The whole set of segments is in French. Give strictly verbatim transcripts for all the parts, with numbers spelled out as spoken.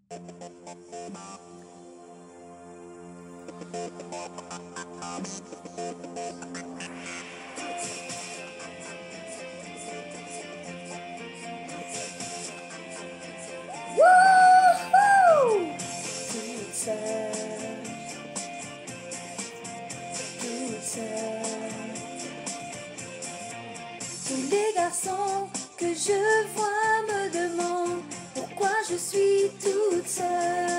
Wouhou! Toute seule, toute seule. Tous les garçons que je vois me demandent pourquoi je suis toute seule.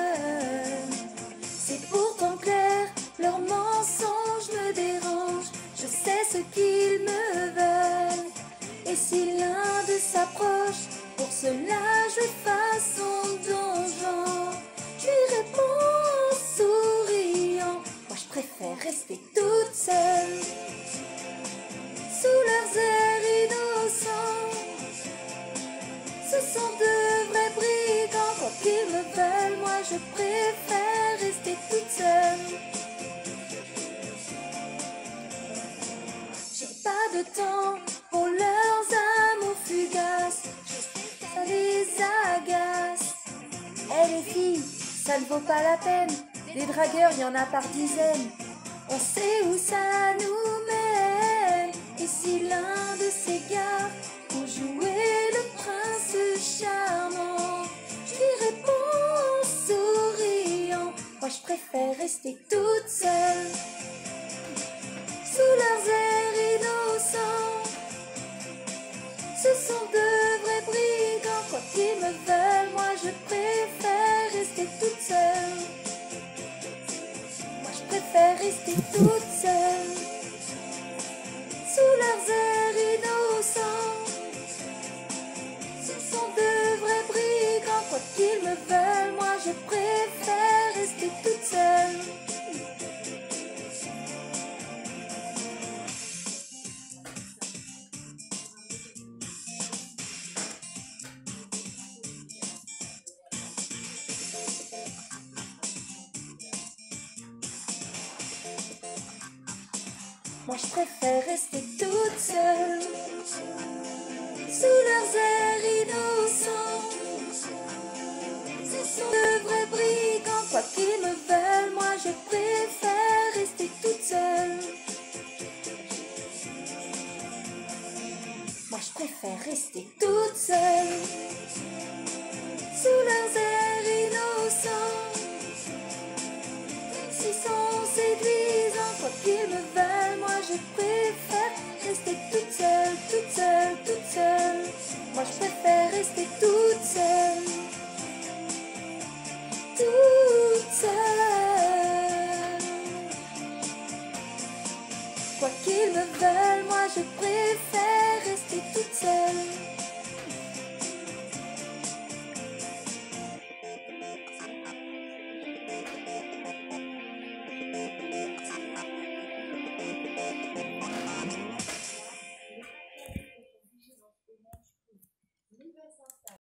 C'est pourtant clair, leurs mensonges me dérangent. Je sais ce qu'ils me veulent. Et si l'un d'eux s'approche, pour cela je fasse son donjon. Je lui réponds en souriant, moi je préfère rester toute seule. Sous leurs airs innocents, ce sont de vrais brigands. Quoi qu'ils me veulent, moi je préfère rester toute seule. J'ai pas de temps pour leurs amours fugaces, ça les agace. Eh les filles, ça ne vaut pas la peine, les dragueurs y en a par dizaines. On sait où ça nous mène. Et si l'un de ces gars pour jouer le prince charmant, je lui réponds en souriant, moi je préfère rester toute seule. Sous leurs airs innocents, ce sont de vrais brigands. Quoi qu'ils me veulent, moi je préfère rester toute seule. Moi je préfère rester toute seule. Sous leurs airs innocents, ce sont de vrais brigands. Quoi qu'ils me veulent, moi je préfère rester toute seule. Moi je préfère rester toute seule. Sous leurs airs innocents, ce sont de vrais brigands. Quoi qu'ils me veulent, moi je préfère rester toute seule. Moi je préfère rester toute seule. Sous leurs airs innocents, s'ils sont séduisants. Quoi qu'ils me veulent, moi je préfère rester toute seule, toute seule, toute seule. Moi je préfère rester toute seule, toute seule. Quoi qu'ils me veulent, moi je préfère rester toute seule.